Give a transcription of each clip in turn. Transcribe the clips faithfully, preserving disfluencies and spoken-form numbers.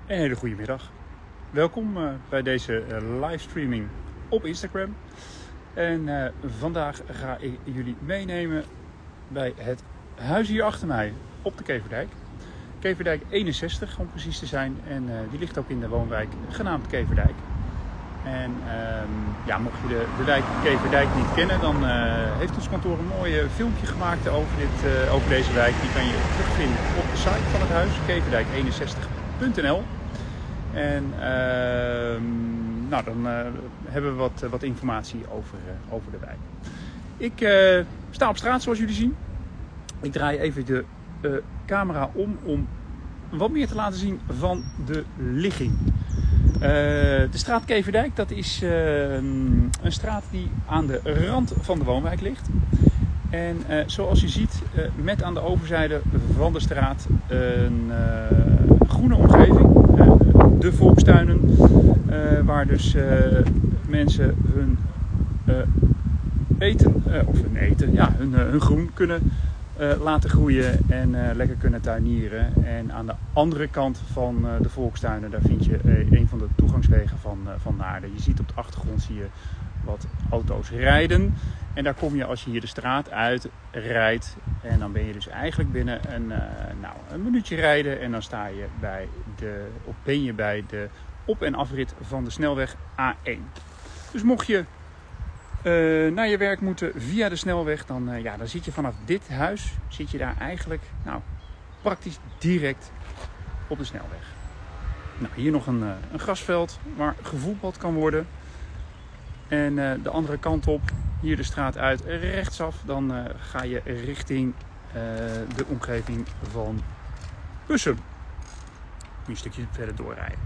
Een hele goede middag. Welkom uh, bij deze uh, livestreaming op Instagram. En uh, vandaag ga ik jullie meenemen bij het huis hier achter mij op de Keverdijk. Keverdijk eenenzestig om precies te zijn. En uh, die ligt ook in de woonwijk genaamd Keverdijk. En uh, ja, mocht je de, de wijk Keverdijk niet kennen, dan uh, heeft ons kantoor een mooi uh, filmpje gemaakt over, dit, uh, over deze wijk. Die kan je terugvinden op de site van het huis, keverdijk eenenzestig punt n l. En uh, nou, dan uh, hebben we wat, uh, wat informatie over, uh, over de wijk. Ik uh, sta op straat zoals jullie zien. Ik draai even de uh, camera om om wat meer te laten zien van de ligging. Uh, de straat Keverdijk, dat is uh, een straat die aan de rand van de woonwijk ligt. En uh, zoals je ziet, uh, met aan de overzijde van de straat een uh, groene omgeving. Uh, de volkstuinen, uh, waar dus uh, mensen hun uh, eten, uh, of hun eten, ja, hun, uh, hun groen kunnen uh, laten groeien en uh, lekker kunnen tuinieren. En aan de andere kant van uh, de volkstuinen, daar vind je uh, een van de toegangswegen van, uh, van Naarden. Je ziet op de achtergrond zie je wat auto's rijden. En daar kom je als je hier de straat uit rijdt. En dan ben je dus eigenlijk binnen een, uh, nou, een minuutje rijden. En dan sta je bij de, of ben je bij de op- en afrit van de snelweg A één. Dus mocht je uh, naar je werk moeten via de snelweg. Dan, uh, ja, dan zit je vanaf dit huis, zit je daar eigenlijk nou, praktisch direct op de snelweg. Nou, hier nog een, uh, een grasveld waar gevoetbald kan worden. En uh, de andere kant op, hier de straat uit, rechtsaf, dan uh, ga je richting uh, de omgeving van Bussum. Moet je een stukje verder doorrijden.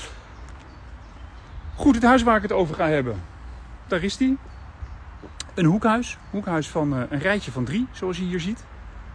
Goed, het huis waar ik het over ga hebben, daar is die. Een hoekhuis, hoekhuis van uh, een rijtje van drie, zoals je hier ziet.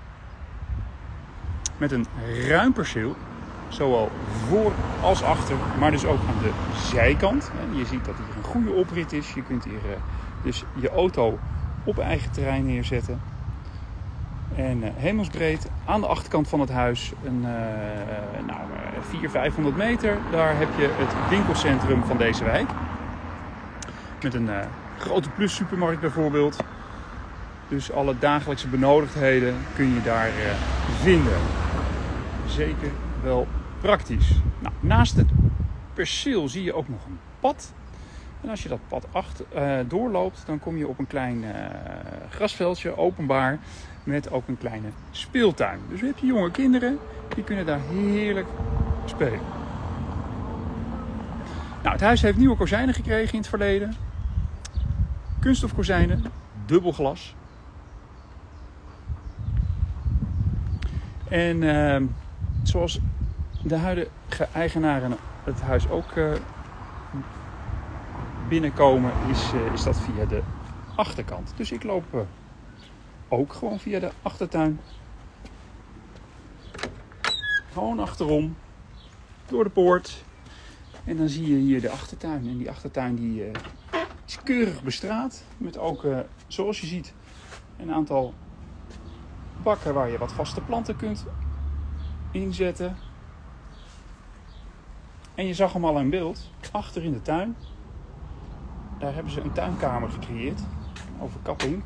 Met een ruim perceel, zowel voor als achter, maar dus ook aan de zijkant. En je ziet dat hier een goede oprit is. Je kunt hier uh, dus je auto op eigen terrein neerzetten. En uh, hemelsbreed aan de achterkant van het huis, een uh, nou, vierhonderd, vijfhonderd meter, daar heb je het winkelcentrum van deze wijk. Met een uh, grote plus supermarkt bijvoorbeeld. Dus alle dagelijkse benodigdheden kun je daar uh, vinden. Zeker wel praktisch. Nou, naast het perceel zie je ook nog een pad. En als je dat pad achter, uh, doorloopt, dan kom je op een klein uh, grasveldje, openbaar, met ook een kleine speeltuin. Dus heb je jonge kinderen, die kunnen daar heerlijk spelen. Nou, het huis heeft nieuwe kozijnen gekregen in het verleden. Kunststof kozijnen, dubbel glas. En uh, zoals de huidige eigenaren het huis ook uh, binnenkomen, is, uh, is dat via de achterkant. Dus ik loop uh, ook gewoon via de achtertuin. Gewoon achterom, door de poort. En dan zie je hier de achtertuin. En die achtertuin die, uh, is keurig bestraat. Met ook, uh, zoals je ziet, een aantal bakken waar je wat vaste planten kunt inzetten. En je zag hem al in beeld, achter in de tuin. Daar hebben ze een tuinkamer gecreëerd, overkapping.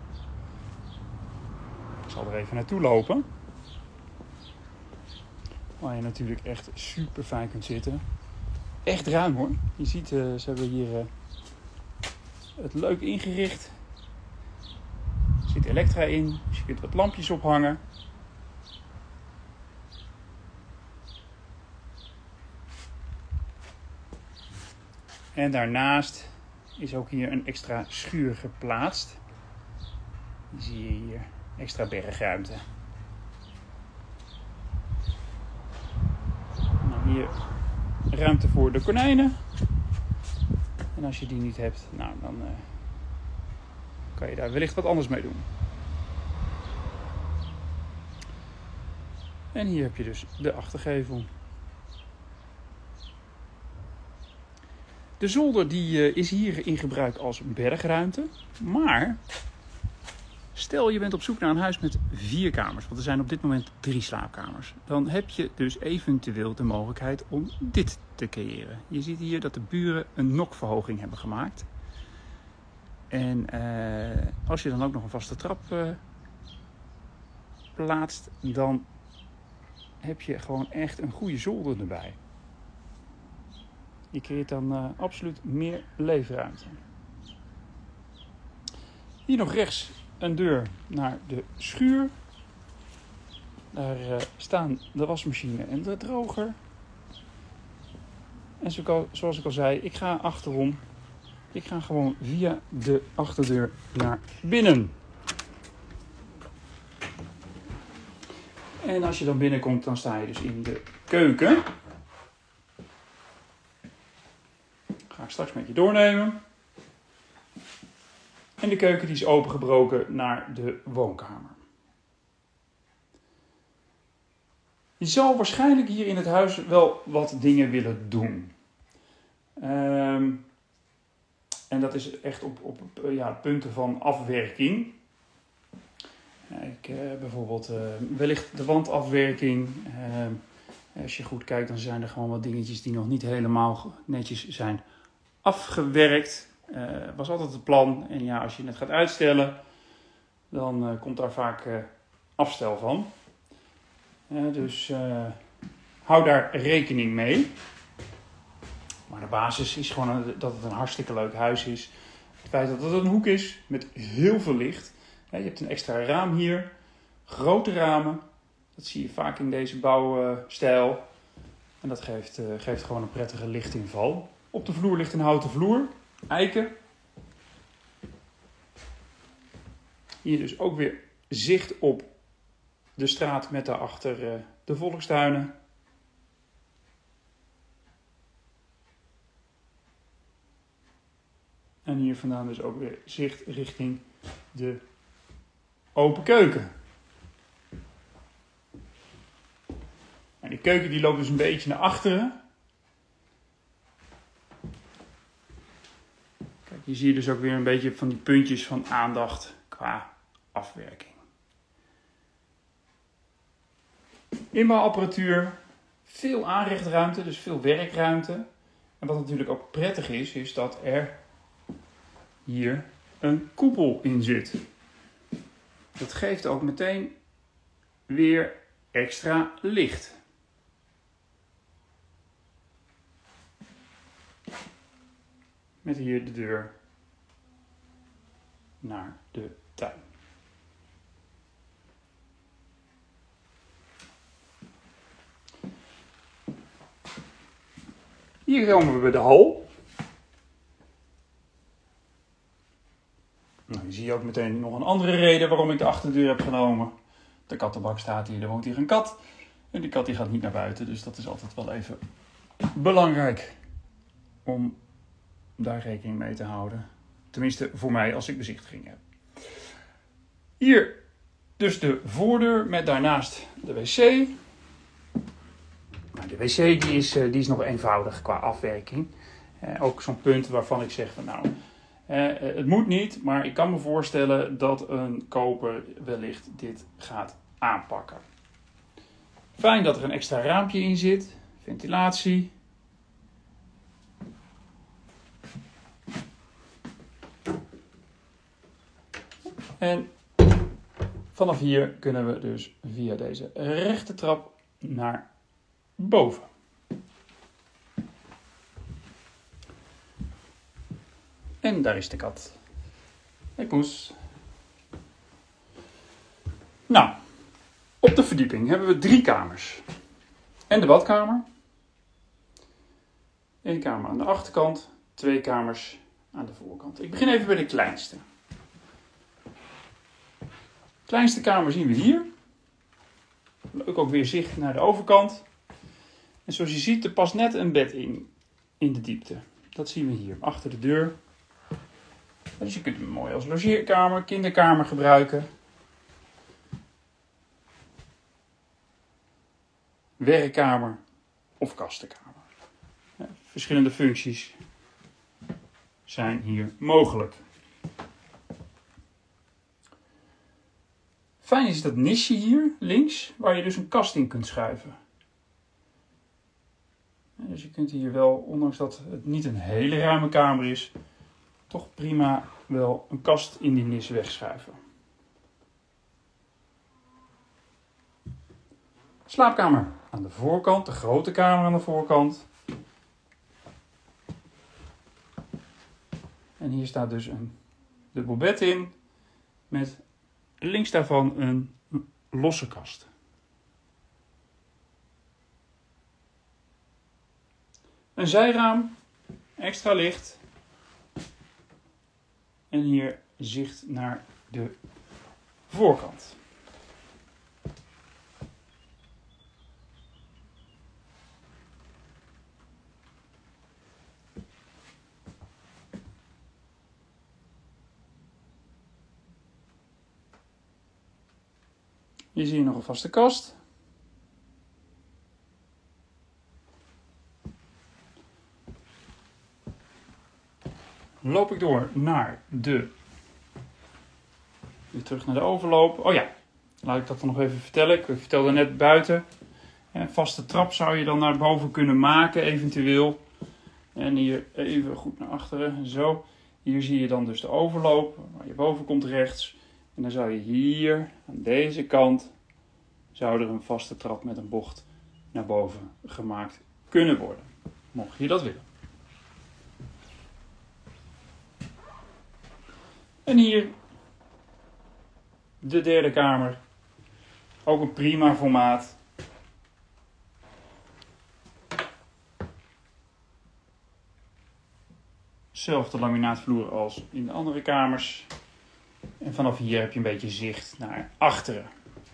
Ik zal er even naartoe lopen. Waar je natuurlijk echt super fijn kunt zitten. Echt ruim hoor. Je ziet, uh, ze hebben hier uh, het leuk ingericht. Er zit elektra in, dus je kunt wat lampjes ophangen. En daarnaast is ook hier een extra schuur geplaatst. Die zie je hier, extra bergruimte. Nou, hier ruimte voor de konijnen. En als je die niet hebt, nou, dan uh, kan je daar wellicht wat anders mee doen. En hier heb je dus de achtergevel. De zolder die, uh, is hier in gebruik als bergruimte. Maar Stel je bent op zoek naar een huis met vier kamers, want er zijn op dit moment drie slaapkamers. Dan heb je dus eventueel de mogelijkheid om dit te creëren. Je ziet hier dat de buren een nokverhoging hebben gemaakt. En uh, als je dan ook nog een vaste trap uh, plaatst, dan heb je gewoon echt een goede zolder erbij. Je creëert dan uh, absoluut meer leefruimte. Hier nog rechts een deur naar de schuur. Daar uh, staan de wasmachine en de droger. En zoals ik al zei, ik ga achterom. Ik ga gewoon via de achterdeur naar binnen. En als je dan binnenkomt, dan sta je dus in de keuken. Ga ik straks met je doornemen. En de keuken die is opengebroken naar de woonkamer. Je zal waarschijnlijk hier in het huis wel wat dingen willen doen. Um, en dat is echt op, op ja, punten van afwerking. Ik, uh, bijvoorbeeld uh, wellicht de wandafwerking. Uh, als je goed kijkt, dan zijn er gewoon wat dingetjes die nog niet helemaal netjes zijn afgewerkt. Uh, was altijd het plan. En ja, als je het gaat uitstellen, dan uh, komt daar vaak uh, afstel van. Uh, dus uh, hou daar rekening mee. Maar de basis is gewoon een, dat het een hartstikke leuk huis is. Het feit dat het een hoek is met heel veel licht. Ja, je hebt een extra raam hier. Grote ramen. Dat zie je vaak in deze bouwstijl. Uh, en dat geeft, uh, geeft gewoon een prettige lichtinval. Op de vloer ligt een houten vloer. Eiken. Hier dus ook weer zicht op de straat met daarachter uh, de volkstuinen. En hier vandaan dus ook weer zicht richting de open keuken. En die keuken die loopt dus een beetje naar achteren. Kijk, hier zie je dus ook weer een beetje van die puntjes van aandacht qua afwerking. Inbouwapparatuur, veel aanrechtruimte, dus veel werkruimte. En wat natuurlijk ook prettig is, is dat er hier een koepel in zit. Dat geeft ook meteen weer extra licht. Met hier de deur naar de tuin. Hier komen we bij de hal. Nou, hier zie je ook meteen nog een andere reden waarom ik de achterdeur heb genomen. De kattenbak staat hier, er woont hier een kat. En die kat die gaat niet naar buiten, dus dat is altijd wel even belangrijk om daar rekening mee te houden. Tenminste voor mij als ik bezichtiging heb. Hier dus de voordeur met daarnaast de wc. De wc die is, die is nog eenvoudig qua afwerking. Eh, ook zo'n punt waarvan ik zeg van nou, eh, het moet niet, maar ik kan me voorstellen dat een koper wellicht dit gaat aanpakken. Fijn dat er een extra raampje in zit, ventilatie. En vanaf hier kunnen we dus via deze rechte trap naar boven. En daar is de kat. Hey poes. Nou, op de verdieping hebben we drie kamers. En de badkamer. Eén kamer aan de achterkant, twee kamers aan de voorkant. Ik begin even bij de kleinste. De kleinste kamer zien we hier. Leuk ook weer zicht naar de overkant. En zoals je ziet, er past net een bed in, in de diepte. Dat zien we hier, achter de deur. Dus je kunt hem mooi als logeerkamer, kinderkamer gebruiken. Werkkamer of kastenkamer. Ja, verschillende functies zijn hier mogelijk. Fijn is dat nisje hier links, waar je dus een kast in kunt schuiven. Dus je kunt hier wel, ondanks dat het niet een hele ruime kamer is, toch prima wel een kast in die nis wegschuiven. Slaapkamer aan de voorkant, de grote kamer aan de voorkant. En hier staat dus een dubbel bed in met links daarvan een losse kast. Een zijraam, extra licht. En hier zicht naar de voorkant. Hier zie je nog een vaste kast. Loop ik door naar de... Weer terug naar de overloop. Oh ja, laat ik dat dan nog even vertellen. Ik vertelde net buiten. Een vaste trap zou je dan naar boven kunnen maken, eventueel. En hier even goed naar achteren. Zo. Hier zie je dan dus de overloop. Waar je boven komt rechts. En dan zou je hier, aan deze kant, zou er een vaste trap met een bocht naar boven gemaakt kunnen worden. Mocht je dat willen. En hier de derde kamer. Ook een prima formaat. Zelfde laminaatvloer als in de andere kamers. En vanaf hier heb je een beetje zicht naar achteren.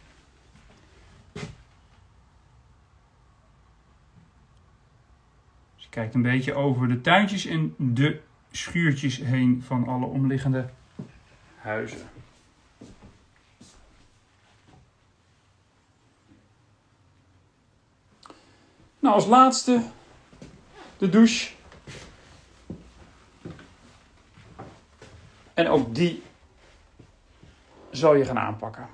Dus je kijkt een beetje over de tuintjes en de schuurtjes heen van alle omliggende huizen. Nou, als laatste de douche. En ook die zal je gaan aanpakken.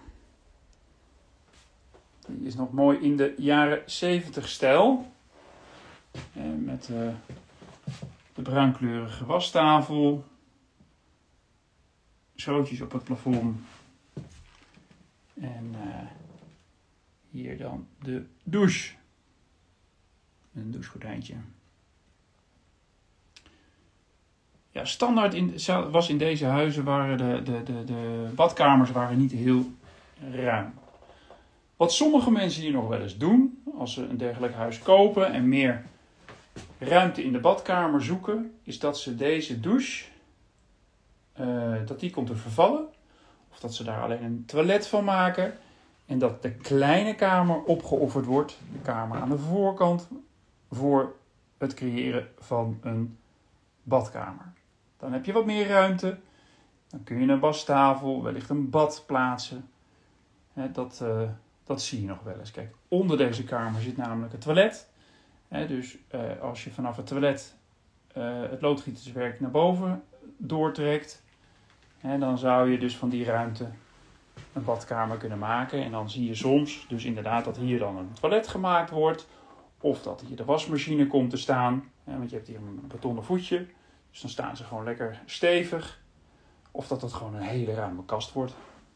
Die is nog mooi in de jaren zeventig stijl. En met uh, de bruinkleurige wastafel. Zootjes op het plafond. En uh, hier dan de douche. Een douchegordijntje. Ja, standaard in, was in deze huizen waren de, de, de, de badkamers waren niet heel ruim. Wat sommige mensen hier nog wel eens doen, als ze een dergelijk huis kopen en meer ruimte in de badkamer zoeken, is dat ze deze douche, uh, dat die komt te vervallen. Of dat ze daar alleen een toilet van maken. En dat de kleine kamer opgeofferd wordt, de kamer aan de voorkant, voor het creëren van een badkamer. Dan heb je wat meer ruimte. Dan kun je een wastafel, wellicht een bad plaatsen. He, dat, uh, dat zie je nog wel eens. Kijk, onder deze kamer zit namelijk het toilet. He, dus uh, als je vanaf het toilet uh, het loodgieterswerk naar boven doortrekt, he, dan zou je dus van die ruimte een badkamer kunnen maken. En dan zie je soms dus inderdaad dat hier dan een toilet gemaakt wordt. Of dat hier de wasmachine komt te staan. He, want je hebt hier een betonnen voetje. Dus dan staan ze gewoon lekker stevig. Of dat het gewoon een hele ruime kast wordt.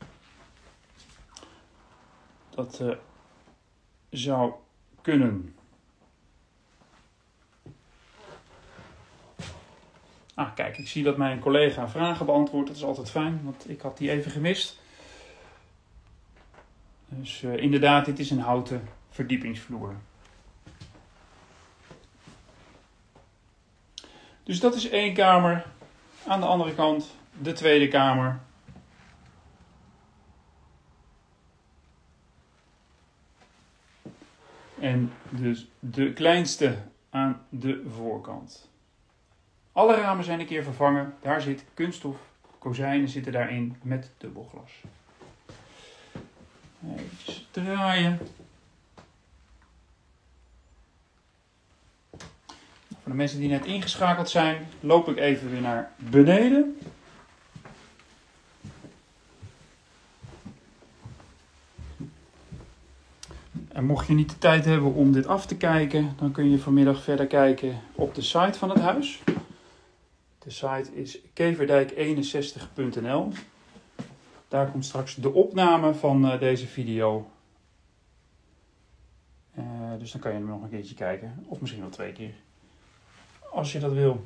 Dat uh, zou kunnen. Ah, kijk, ik zie dat mijn collega vragen beantwoordt. Dat is altijd fijn, want ik had die even gemist. Dus uh, inderdaad, dit is een houten verdiepingsvloer. Dus dat is één kamer. Aan de andere kant de tweede kamer. En dus de kleinste aan de voorkant. Alle ramen zijn een keer vervangen. Daar zit kunststof. Kozijnen zitten daarin met dubbelglas. Even draaien. Voor de mensen die net ingeschakeld zijn, loop ik even weer naar beneden. En mocht je niet de tijd hebben om dit af te kijken, dan kun je vanmiddag verder kijken op de site van het huis. De site is keverdijk eenenzestig punt n l. Daar komt straks de opname van uh, deze video. Uh, dus dan kan je hem nog een keertje kijken. Of misschien wel twee keer. Als je dat wil.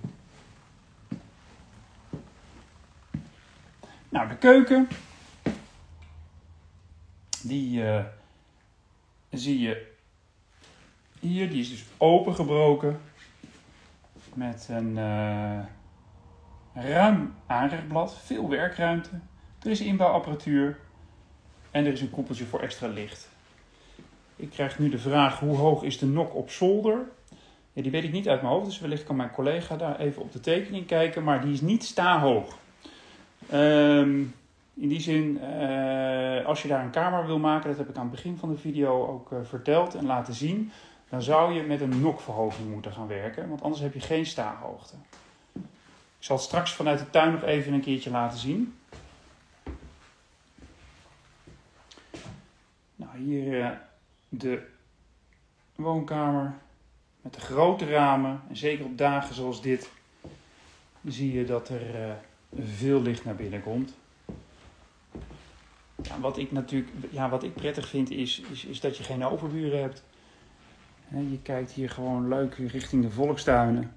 Nou, de keuken. Die uh, zie je hier. Die is dus opengebroken. Met een uh, ruim aanrechtblad. Veel werkruimte. Er is inbouwapparatuur. En er is een koepeltje voor extra licht. Ik krijg nu de vraag, hoe hoog is de nok op zolder? Ja, die weet ik niet uit mijn hoofd, dus wellicht kan mijn collega daar even op de tekening kijken. Maar die is niet stahoog. Um, in die zin, uh, als je daar een kamer wil maken, dat heb ik aan het begin van de video ook uh, verteld en laten zien. Dan zou je met een nokverhoging moeten gaan werken, want anders heb je geen stahoogte. Ik zal het straks vanuit de tuin nog even een keertje laten zien. Nou, hier uh, de woonkamer met de grote ramen. En zeker op dagen zoals dit zie je dat er uh, veel licht naar binnen komt. Ja, wat ik natuurlijk, ja, wat ik prettig vind is, is, is dat je geen overburen hebt. He, je kijkt hier gewoon leuk richting de volkstuinen.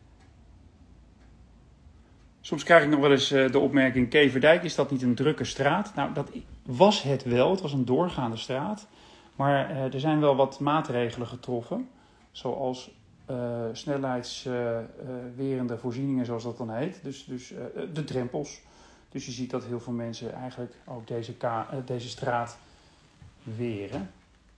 Soms krijg ik nog wel eens uh, de opmerking, Keverdijk, is dat niet een drukke straat? Nou, dat was het wel. Het was een doorgaande straat. Maar uh, er zijn wel wat maatregelen getroffen. Zoals uh, snelheidswerende uh, uh, voorzieningen, zoals dat dan heet. Dus, dus uh, de drempels. Dus je ziet dat heel veel mensen eigenlijk ook deze, ka- uh, deze straat weren.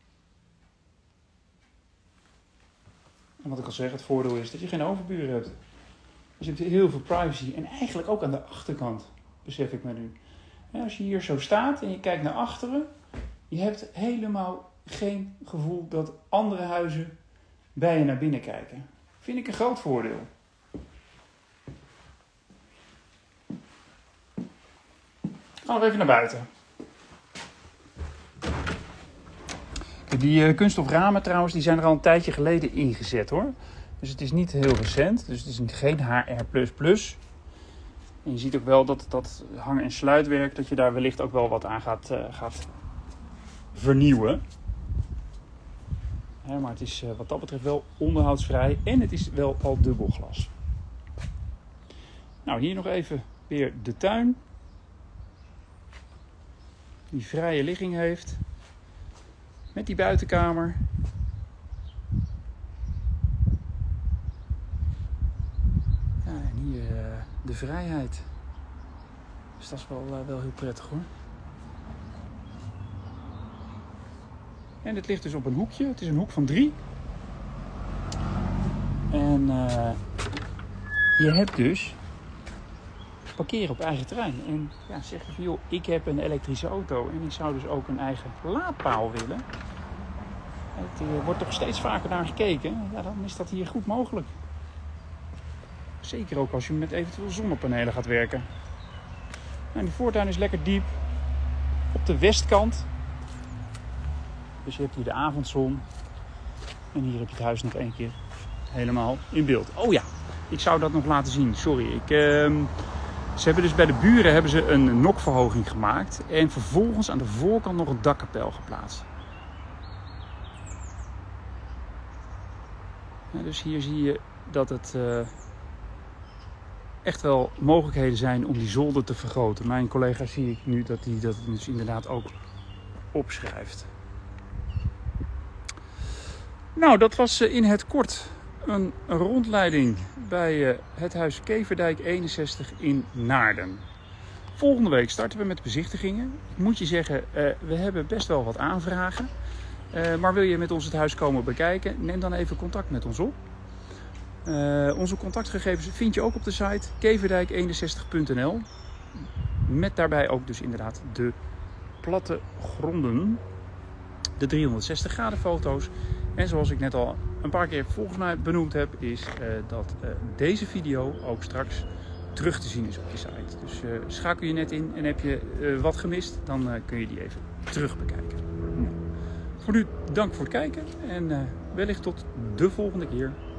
En wat ik al zeg, het voordeel is dat je geen overburen hebt. Dus je hebt heel veel privacy. En eigenlijk ook aan de achterkant, besef ik me nu. En als je hier zo staat en je kijkt naar achteren, je hebt helemaal geen gevoel dat andere huizen bij je naar binnen kijken. Vind ik een groot voordeel. Gaan we even naar buiten. Die uh, kunststof ramen trouwens, die zijn er al een tijdje geleden ingezet hoor. Dus het is niet heel recent. Dus het is geen H R plus plus. En je ziet ook wel dat dat hang- en sluitwerk, dat je daar wellicht ook wel wat aan gaat, uh, gaat vernieuwen. Ja, maar het is uh, wat dat betreft wel onderhoudsvrij. En het is wel al dubbelglas. Nou, hier nog even weer de tuin. Die vrije ligging heeft. Met die buitenkamer. Ja, en hier uh, de vrijheid. Dus dat is wel, uh, wel heel prettig hoor. En het ligt dus op een hoekje. Het is een hoek van drie. En uh, je hebt dus parkeren op eigen terrein. En ja, zeg je van joh, ik heb een elektrische auto en ik zou dus ook een eigen laadpaal willen. Het uh, wordt toch steeds vaker naar gekeken. Ja, dan is dat hier goed mogelijk. Zeker ook als je met eventueel zonnepanelen gaat werken. Nou, die voortuin is lekker diep. Op de westkant. Dus je hebt hier de avondzon. En hier heb je het huis nog één keer helemaal in beeld. Oh ja, ik zou dat nog laten zien. Sorry. Ik, uh, ze hebben dus bij de buren hebben ze een nokverhoging gemaakt. En vervolgens aan de voorkant nog een dakkapel geplaatst. Ja, dus hier zie je dat het uh, echt wel mogelijkheden zijn om die zolder te vergroten. Mijn collega zie ik nu dat hij dat dus inderdaad ook opschrijft. Nou, dat was uh, in het kort een rondleiding bij uh, het huis Keverdijk eenenzestig in Naarden. Volgende week starten we met bezichtigingen. Ik moet je zeggen, uh, we hebben best wel wat aanvragen. Uh, maar wil je met ons het huis komen bekijken, neem dan even contact met ons op. Uh, onze contactgegevens vind je ook op de site keverdijk eenenzestig punt n l. Met daarbij ook dus inderdaad de platte gronden, de driehonderdzestig graden foto's. En zoals ik net al een paar keer volgens mij benoemd heb, is uh, dat uh, deze video ook straks terug te zien is op die site. Dus uh, schakel je net in en heb je uh, wat gemist, dan uh, kun je die even terug bekijken. Nou. Voor nu dank voor het kijken en uh, wellicht tot de volgende keer.